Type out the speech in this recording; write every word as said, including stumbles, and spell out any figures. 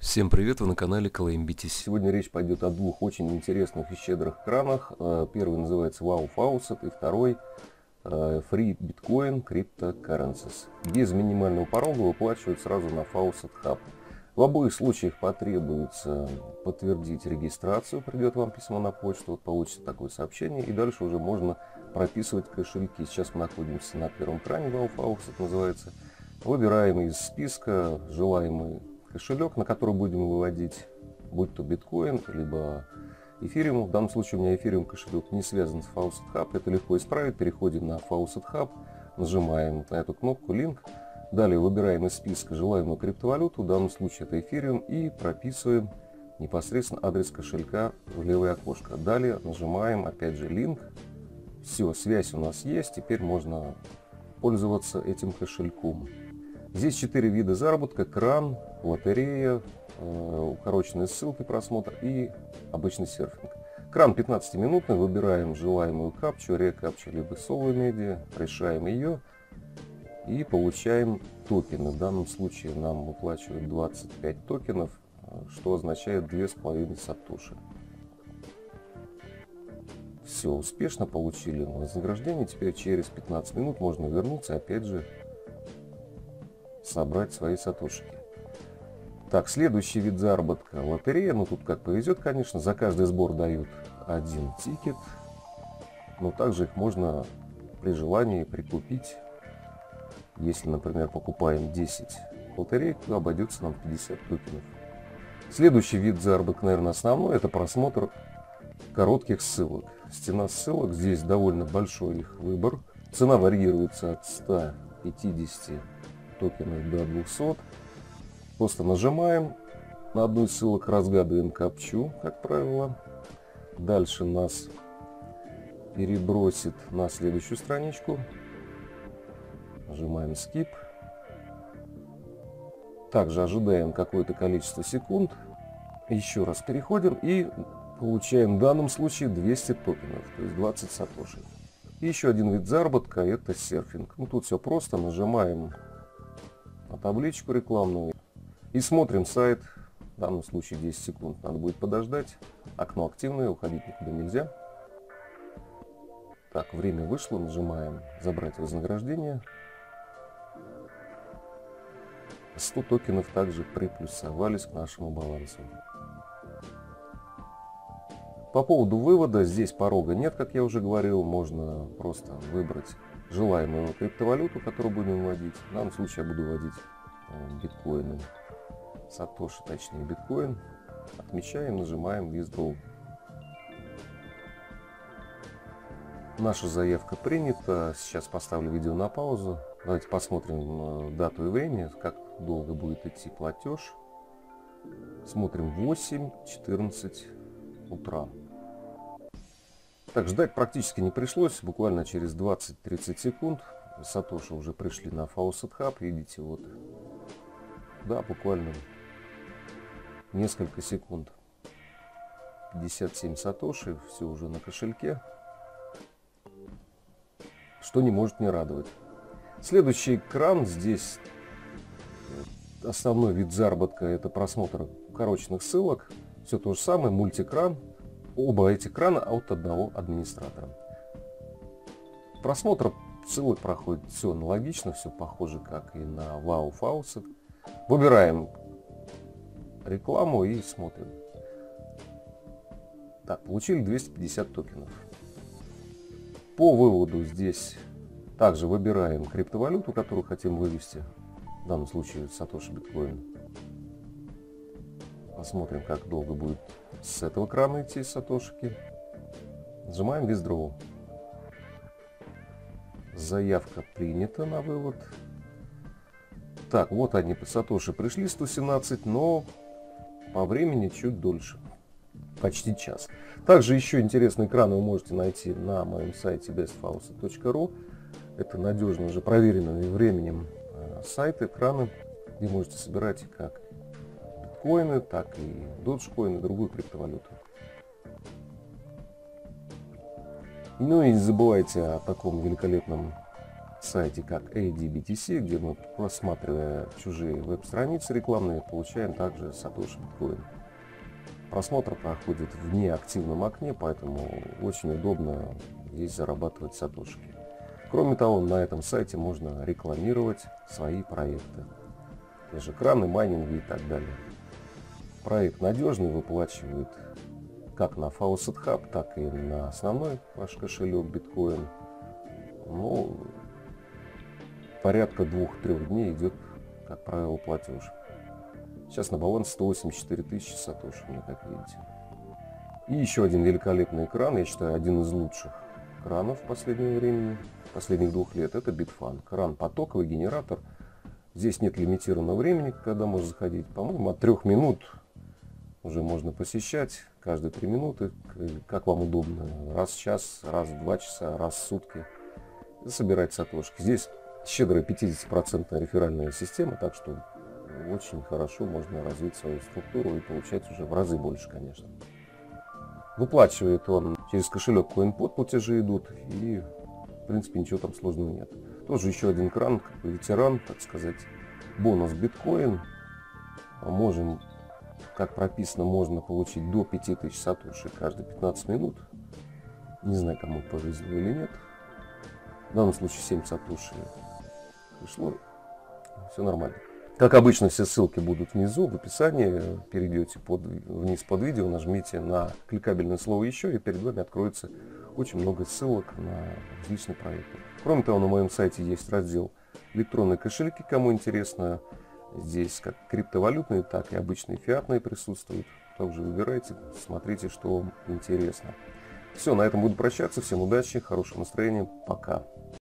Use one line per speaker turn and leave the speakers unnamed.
Всем привет, вы на канале Claim би ти си.
Сегодня речь пойдет о двух очень интересных и щедрых кранах. Первый называется Wow Faucet и второй Free Bitcoin Cryptocurrencies. Без минимального порога выплачивают сразу на Faucet Hub. В обоих случаях потребуется подтвердить регистрацию, придет вам письмо на почту, вот получится такое сообщение, и дальше уже можно прописывать кошельки. Сейчас мы находимся на первом кране, Wow Faucet называется. Выбираем из списка желаемый кошелек, на который будем выводить, будь то биткоин, либо эфириум. В данном случае у меня эфириум кошелек не связан с Faucet Hub. Это легко исправить. Переходим на Faucet Hub, нажимаем на эту кнопку «Линк». Далее выбираем из списка желаемую криптовалюту, в данном случае это эфириум, и прописываем непосредственно адрес кошелька в левое окошко. Далее нажимаем опять же «Линк». Все, связь у нас есть, теперь можно пользоваться этим кошельком. Здесь четыре вида заработка: кран, лотерея, укороченные ссылки, просмотр и обычный серфинг. Кран пятнадцатиминутный, выбираем желаемую капчу, рекапчу, либо соло медиа, решаем ее и получаем токены. В данном случае нам выплачивают двадцать пять токенов, что означает две с половиной сатоши. Все, успешно получили вознаграждение. Теперь через пятнадцать минут можно вернуться, опять же собрать свои сатошики. Так, следующий вид заработка — лотерея. Ну тут как повезет, конечно. За каждый сбор дают один тикет, но также их можно при желании прикупить. Если, например, покупаем десять лотерей, то обойдется нам пятьдесят токенов. Следующий вид заработка, наверное, основной — это просмотр коротких ссылок. Стена ссылок, здесь довольно большой их выбор. Цена варьируется от ста пятидесяти токенов до двухсот. Просто нажимаем на одну из ссылок, разгадываем капчу, как правило. Дальше нас перебросит на следующую страничку. Нажимаем Skip. Также ожидаем какое-то количество секунд. Еще раз переходим и получаем в данном случае двести токенов, то есть двадцать сатоши. И еще один вид заработка — это серфинг. Ну, тут все просто. Нажимаем на табличку рекламную и смотрим сайт. В данном случае десять секунд надо будет подождать. Окно активное, уходить никуда нельзя. Так, время вышло. Нажимаем «Забрать вознаграждение». сто токенов также приплюсовались к нашему балансу. По поводу вывода, здесь порога нет, как я уже говорил. Можно просто выбрать желаемую криптовалюту, которую будем вводить. В данном случае я буду вводить биткоины, сатоши, точнее биткоин. Отмечаем, нажимаем Withdraw. Наша заявка принята. Сейчас поставлю видео на паузу. Давайте посмотрим дату и время, как долго будет идти платеж. Смотрим восемь четырнадцать утра. Так, ждать практически не пришлось. Буквально через двадцать-тридцать секунд сатоши уже пришли на Faucet Hub. Видите, вот. Да, буквально несколько секунд. пятьдесят семь сатоши. Все уже на кошельке. Что не может не радовать. Следующий кран. Здесь основной вид заработка — это просмотр укороченных ссылок. Все то же самое, мультикран. Оба эти крана от одного администратора. Просмотр ссылок проходит все аналогично, все похоже, как и на Wow Faucet. Выбираем рекламу и смотрим. Так, получили двести пятьдесят токенов. По выводу здесь также выбираем криптовалюту, которую хотим вывести. В данном случае сатоши биткоин. Посмотрим, как долго будет с этого крана идти сатошики. Нажимаем Withdraw. Заявка принята на вывод. Так, вот они, сатоши пришли, сто семнадцать, но по времени чуть дольше. Почти час. Также еще интересные краны вы можете найти на моем сайте бест фауцет точка ру. Это надежно уже проверенные временем сайты, краны, где можете собирать как биткоины, так и доджкоины, другую криптовалюту. Ну и не забывайте о таком великолепном сайте как эй ди би ти си, где мы, просматривая чужие веб-страницы рекламные, получаем также сатоши биткоин. Просмотр проходит в неактивном окне, поэтому очень удобно здесь зарабатывать сатошики. Кроме того, на этом сайте можно рекламировать свои проекты. Те же краны, майнинги и так далее. Проект надежный, выплачивает как на Faucet Hub, так и на основной ваш кошелек биткоин. Ну, порядка двух-трех дней идет, как правило, платеж. Сейчас на балансе сто восемьдесят четыре тысячи сатоши, как видите. И еще один великолепный экран, я считаю, один из лучших кранов последнего времени, последних двух лет, это Bitfan. Кран потоковый, генератор. Здесь нет лимитированного времени, когда можно заходить. По-моему, от трех минут уже можно посещать, каждые три минуты, как вам удобно. Раз в час, раз в два часа, раз в сутки. И собирать сатошки. Здесь щедрая пятидесятипроцентная реферальная система, так что очень хорошо можно развить свою структуру и получать уже в разы больше, конечно. Выплачивает он через кошелек CoinPod, платежи идут, и в принципе ничего там сложного нет. Тоже еще один кран, как бы ветеран, так сказать, бонус биткоин. Можем, как прописано, можно получить до пяти тысяч сатоши каждые пятнадцать минут. Не знаю, кому повезло или нет. В данном случае семь сатоши пришло. Все нормально. Как обычно, все ссылки будут внизу, в описании. Перейдете под, вниз под видео, нажмите на кликабельное слово «Еще», и перед вами откроется очень много ссылок на различные проекты. Кроме того, на моем сайте есть раздел «Электронные кошельки», кому интересно. Здесь как криптовалютные, так и обычные фиатные присутствуют. Также выбирайте, смотрите, что вам интересно. Все, на этом буду прощаться. Всем удачи, хорошего настроения. Пока.